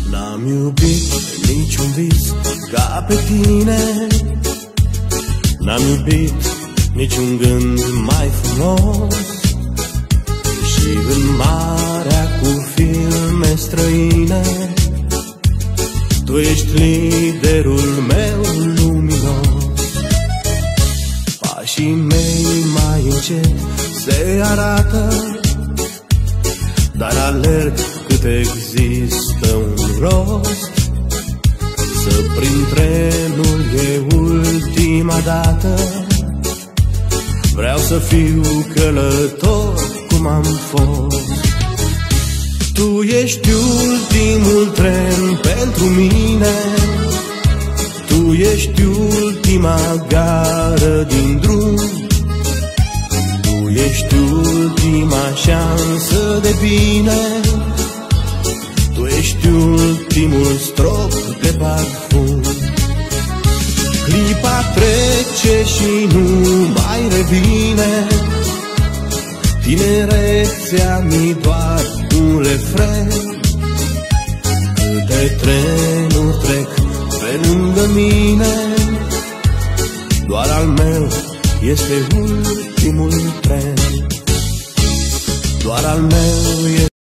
N-am iubit niciun vis ca pe tine, n-am iubit niciun gând mai frumos. Și în marea cu filme străine, tu ești liderul meu luminos. Pașii mei mai încet se arată, dar alerg cât există un rost. Să prind trenul e ultima dată, vreau să fiu călător cum am fost. Tu ești ultimul tren pentru mine, tu ești ultima gară din drum, tu ești ultima șansă de bine, tu ești ultimul strop de parfum. Clipa trece și nu mai revine, tinerețea mi doar un refren. Câte trenuri trec pe lângă mine, doar al meu este ultimul tren. Doar al meu este